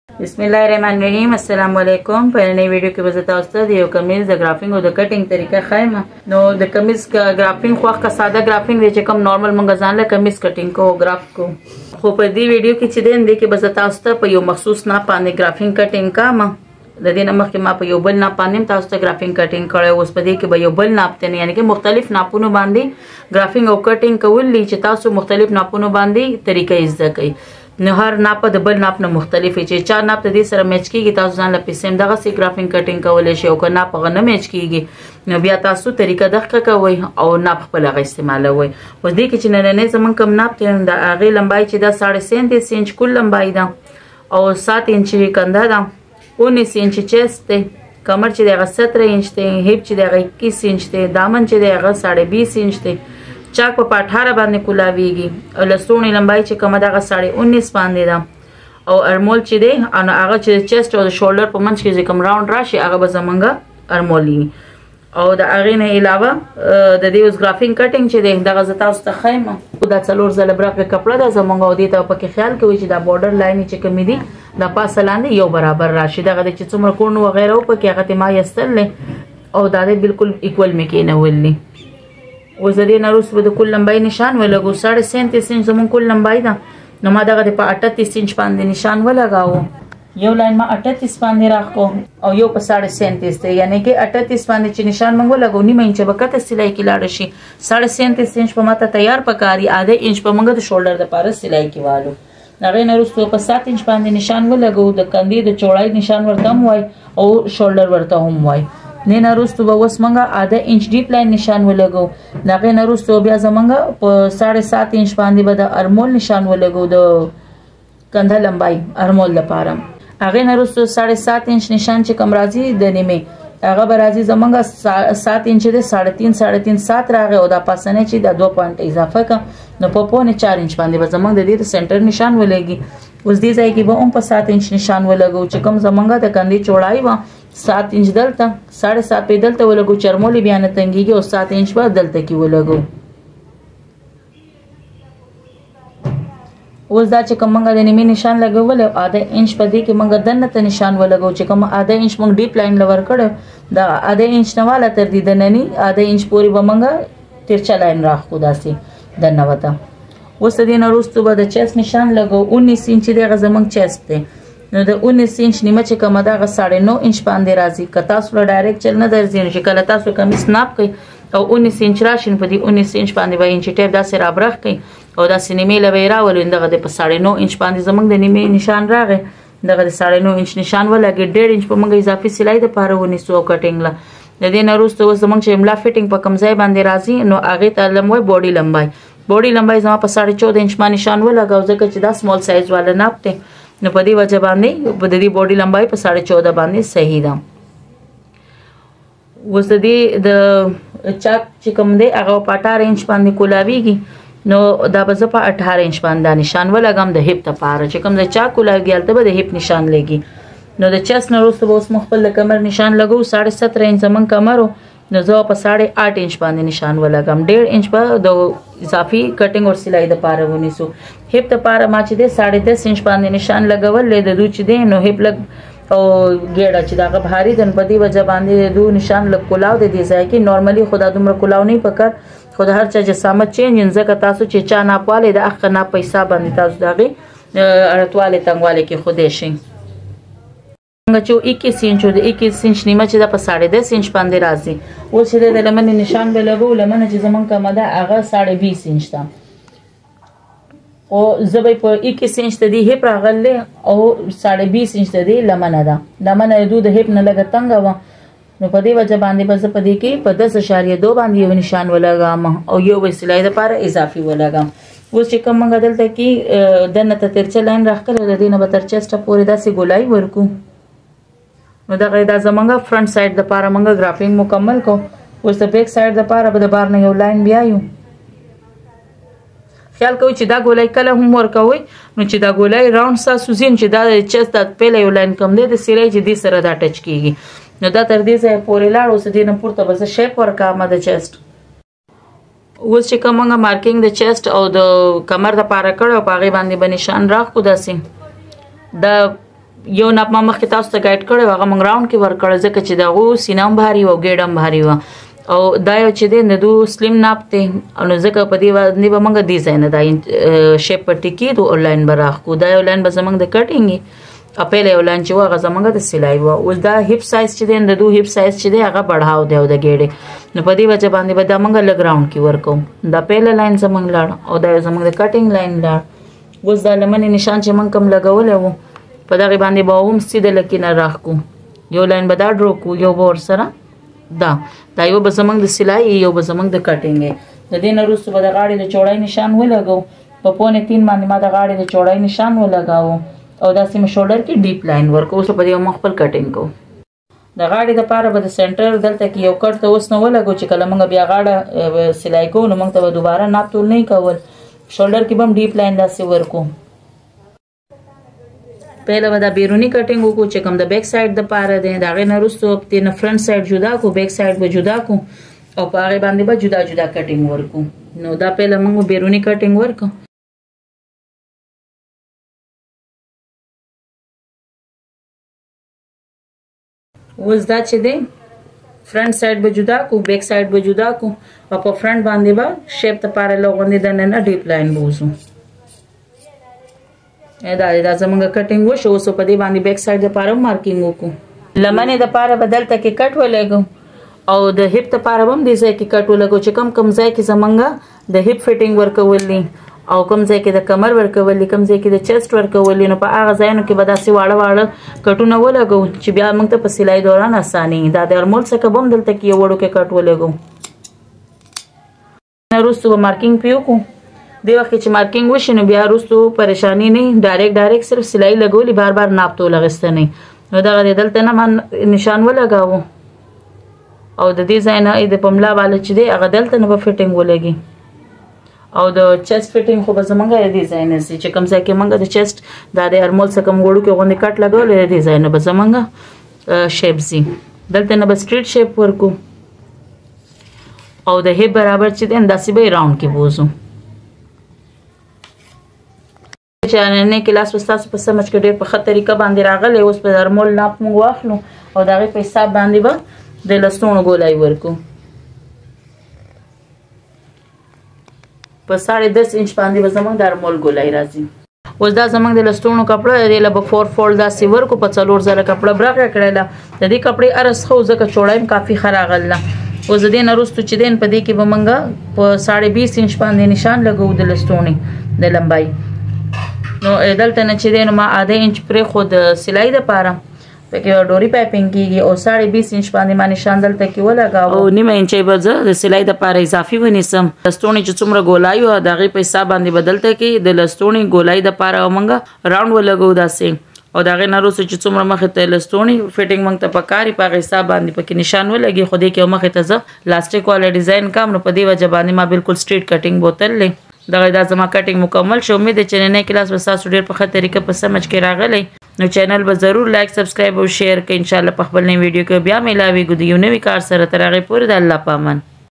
बिस्मिल्लाहिर्रहमानिर्रहीम अस्सलाम वालेकुम। په نوې ویډیو کې به تاسو ته د یو کمیز د ګرافینګ او د کټینګ طریقه ښایم. نو د کمیز کا ګرافینګ خو کا ساده ګرافینګ دی چې کوم نارمل مونږ ځان له کمیز کټینګ کو ګراف کو. خو په دې ویډیو کې چې دین کې به تاسو ته په یو مخصوص نه باندې ګرافینګ کټینګ کام. د دې نه مخکې ما په یو بل ناپ باندې تاسو ته ګرافینګ کټینګ کړی. اوس په دې کې به یو بل ناپ ته یعنی کې مختلف ناپونو باندې ګرافینګ او کټینګ کول چې تاسو مختلف ناپونو باندې طریقې زده کړئ. نو هر ناپ د بل ناپ نه مختلف چې چا ناپ د دې سره میچ کیږي تاسو ځان له پیسې دغه سي ګرافینګ کټینګ کولای شئ او که ناپ غو نه میچ کیږي نو بیا تاسو طریقه دغه کوئ او ناپ خپل غو استعمالوي. اوس دې کې چې نن زمون کم ناپ ته د اغه لمبای چې دا 37 انچ کل لمبای ده او 7 انچ کنده ده 19 انچ چست ده کمر چې دغه 17 انچ ده هیپ چې دغه 21 انچ ده دامن چې دغه 20.5 انچ ده چاک په 18 باندې کولاویږي او لستونی لمبای چې کومه دغه 19.5 باندې ده او ارمول چې دی ان هغه چې چست او شولډر په منځ کې کوم راوند راشي هغه به زمونږه ارمولي او د هغه نه علاوه د دې اوس ګرافینګ کټینګ چې دی دغه زتا اوس ته خیمه دا څلور زله برابر کپړه ده زمونږه او دې ته په کې خیال کوي چې دا بارډر لاین چې کمی دي د پاسه لاندې یو برابر راشي دغه چې څومره کورن و غیره په کې هغه ما یستل او دا بالکل ایکوال مې کې نه ولني. وزدي نروس به د کل لمبای نشان ولګو 37 انچ زمون کل لمبای ده نو ما دغه په 38 انچ باندې نشان ولګاو. یو لاین ما 38 باندې راخو او یو په 37 ته یعنی کې 38 باندې چې نشان مونږ لګو نیمه انچ به کته سلای کې لاړ شي 37 انچ په ماته تیار پکاري اده انچ په مونږ د شولډر د پاره سلای کې والو. هغه نروس په 7 انچ باندې نشان ولګو د کندې د چوړای نشان ورته هم وای او شولډر ورته هم وای. نه نروستو به وس منګه اده انچ ډیپ لاین نشان ولګو دغه نروستو بیا زمنګه په 7.5 انچ باندې به د ارمول نشان ولګو د کنده لمبای ارمول لپاره هغه نروستو 7.5 انچ نشان چې کم راځي د نیمه هغه به راځي زمنګه 7 انچ د 3.5 7 راغی او د پاسنه چې د 2 پوینټ اضافه ک نو په 4 انچ باندې به زمنګ د دې سنټر نشان ولګي. اوس دې ځای کې به هم په 7 انچ نشان ولګو چې کوم زمنګه د کندې چوړای و 7 انچ دلته 7.5 په دلته ولګو چرمولي بیان تنګيږي او 7 انچ به دلته کې ولګو. اوس دا چې کومه د نیمه نشان لګول او اده انچ په دې کې موږ دنه ته نشان ولګو چې کوم اده انچ موږ ډیپ لاین لور کړو دا اده انچ نواله تر دې دنني اده انچ پوری به موږ ترچا لاین راخو داسي دنه وته. اوس دې نه وروسته به د چست نشان لګو 19 انچ د غزمنګ چست دی نو د 19 انچ نیمه چې کومه دا 9.5 انچ باندې راځي که تاسو له ډایرکټ چل نه درځي نو چې کله تاسو کمیس ناپ کوي او 19 انچ راشین په دې 19 انچ باندې به انچ ټیپ داسې رابرخ کوي او دا سینمه لوي راول دغه د 9.5 انچ باندې زمنګ د نیمه نشان راغی دغه د 9.5 انچ نشان ولګي 1.5 انچ په موږ اضافي سلای د پاره ونی سو کټینګ لا د دې نه وروسته زمنګ چې املا فټینګ په کم ځای باندې راځي نو هغه ته لموي بوډي لمبای زما په 14.5 انچ باندې نشان ولګاو ځکه چې دا سمال سایز والا ناپ ته نو په دې وجه باندې په دې بوډي لمبای په 14.5 باندې صحیح ده. اوس دې د چاک چې کوم دی هغه په 18 انچ باندې کولاویږي نو دا به په 18 انچ باندې نشان ولګم د هیپ ته پاره چې کوم د چاک کولاویږي ته به د هیپ نشان لګي. نو د چست نه وروسته به اوس مخبل کمر نشان لګو 17.5 انچ زمون کمرو نو زه په 8.5 انچ باندې نشان ولګم 1.5 انچ په د اضافي کټینګ او سلای د پاره ونیسو. هیپ د پاره ما چې د 10.5 انچ باندې نشان لګول د دوه چې دی نو هیپ لګ او ګیړه چې دغه بهاري دن په دې وجه باندې دوه نشان لګ کولاو د دې ځای کې نورمالي خدا دومره کولاو نه پکړ خدا هر چا جسامت چینج ځکه تاسو چې چا نه پاله د اخ نه پیسې باندې تاسو دغه اړتواله تنګواله کې خوده شي څنګه چې 21 انچ د 21 انچ نیمه چې د په 10.5 انچ باندې راځي او چې د لمن نشان به لګو لمن چې زمون کومه ده هغه 20.5 انچ ده او زبې په 21 انچ ته دی هپ راغله او 20.5 انچ ته دی لمن ده لمن د هپ نه لګ تنګ و نو په دې وجه باندې بس په دې کې په 10.2 باندې یو نشان ولګم او یو وسیلې لپاره اضافي ولګم. اوس چې کوم موږ دلته کې دنه ته ترچا لاین راخله د دې نه به تر چسټه پورې داسې ګولای ورکو نو دا زمونږه فرنٹ سایډ د پاره موږ ګرافینګ مکمل کو. اوس د بیک سایډ د پاره به د بار نه یو لاین بیايو خیال کوئ چې دا ګولای کله هم ورکوي نو چې دا ګولای راوند ساسو زین چې دا چست د پهله یو لاین کم دی د سیلای چې دې سره دا ټچ کیږي نو دا تر دې ځای پورې لاړ اوس دې نه پورته به شیپ ورکا ما د چست. اوس چې کومه مارکینګ د چست او د کمر د پاره کړو په هغه باندې به نشان راخو داسې دا یو ناپ ما مخکې تاسو ته ګایډ کړی هغه موږ راوند کې ورکړی ځکه چې دغو سینه هم بهاري وه او ګېډه هم بهاري وه او دا یو چې دی د دو سلیم ناپ دی نو ځکه په دې باندې به موږ ډیزاین دا شیپ پټي کېدو او لاین به راښکو دا یو لاین به زموږ د کټینګ او پهله یو لاین چې و هغه زموږ د سلای و اوس دا هیپ سایز چې دی د دو هیپ سایز چې دی هغه بړهاو دی او د ګېډې نو په دې وجه باندې به دا موږ لږ راوند کې ورکوو دا پهله لاین زموږ لاړ او دا زموږ د کټینګ لاین لاړ اوس دا لمنې نشان چې موږ کوم لګولی و په دغې باندې به هم سیده لکې نه راښکو یو لاین به دا ډرو کړو یو به ورسره دا یو به زموږ د سلای یو به زموږ د کټینګ د دې نه وروسته به د غاړې د چوړۍ نشان ولګو په پونې 3 باندې ما د غاړې د چوړۍ نشان ولګاوه او داسې مې شولډر کې ډیپ لاین ورکو اوس په دې مخ خپل کټینګ کوو د غاړې دپاره به د سنټر دلته کې یو کټ ته اوس نه ولګو چې کله موږ بیا غاړه سلای کوو نو موږ ته به دوباره ناپ تول نه کول شولډر کې به هم ډیپ لاین داسې ورکو پهله به دا بیرونی کټینګ وکړو چې کوم د بیک سایډ دپاره دی د هغې نه وروسته دې نه فرنټ سایډ جدا کړو بیک سایډ به جدا کړو او په هغې باندې به جدا جدا کټینګ ورکړو نو دا پهله موږ بیرونی کټینګ ورکړو اوس دا چې دی فرنٹ سایډ به جدا کو بیک سایډ به جدا کو او په فرنٹ باندې به شیپ لپاره لغوندې د نه ډیپ لاین بوزو دا زمونږ کټینګ وشو اوس په دې باندې بیک سایډ لپاره مارکینګ وکړو لمنې لپاره بدلته کې کټ ولګو او د هیپ لپاره هم دې ځای کې کټ ولګو چې کم ځای کې زمونږ د هیپ فټینګ ورکولې او کوم ځای کې د کمر ورکولې کوم ځای کې د چیسټ ورکولې نو په هغه ځایونو کې به داسې واړه واړه کټونه ولګو چې بیا موږ ته په سلای دوران اساني دا د هرمول څخه به هم دلته کې یو وړوکی کټ ولګو وروسته به مارکینګ پې وکړو دې وخت کې چې مارکینګ وشي نو بیا وروسته پریشاني نه ډایرکټ صرف سلای لګولې بار بار ناپ تول اخیسته نه نو دغه دلته نه ما نشان ولګاوه او د دې ځای نه د پملا والا چې دی هغه دلته نه به فټینګ ولګي او د چیسټ فټینګ خو به زمونږ د دې ځای نه ځي چې کوم ځای کې موږ د چیسټ دا د هرمول څخه کوم وړوکی غوندې کټ لګولی د دې ځای نه به زمونږ شیپ ځي دلته نه به سټریټ شیپ ورکو او د هیپ برابر چې دی داسې به یې راوند کې بوزو چې نننی کلاس به ستاسو په سمجھ کې ډېر په ښه طریقه باندې راغلی اوس به د هرمول ناپ موږ واخلو او د هغې په حساب باندې به د لستوڼو ګولای ورکو په 10.5 انچ باندې به زموږ د هرمول ګولای راځي اوس دا زموږ د لستوڼو کپړه دی له به 4 فولډ داسې ورکو په 4 ځله کپړه برغه کړله د دې کپړې ارس خو ځکه چوړی هم کافي ښه راغله اوس د دې نه وروسته چې دی په دې کې به موږ په 20.5 انچ باندې نشان لګوو د لستوڼې د لمبای نو دلته نه چې دی نو ما 0.5 انچ پرېښود د سلای دپاره پکې ډوري پایپینګ کېږي او 20.5 انچ باندې ما نشان دلته کې ولګاوه او 1.5 انچ به زه د سلای دپاره اضافي ونیسم لستوڼې چې څومره ګولای وه د هغې په حساب باندې به دلته کې د لستوڼې ګولای دپاره موږ راوند ولګو داسې او د هغې نه وروسته چې څومره مخې ته لستوڼې فټینګ موږ ته پکار وي په هغه حساب باندې پکې نشان ولګي خو دې کې مخې ته زه لاستیک والا ډیزاین کم نو په دې وجه باندې ما بالکل سټریټ کټینګ بوتللی دا زما کټینګ مکمل شو امید ده چې نننی کلاس به ستاسو ډېر په ښه طریقه په سمجھ کې راغلی نو چینل به ضرور لایک سبسکرایب او شیر کړئ انشاءالله په خپل نوي ویډیو کې بیا میلاویږو د یو نوي کار سره تر هغې پورې د الله په امان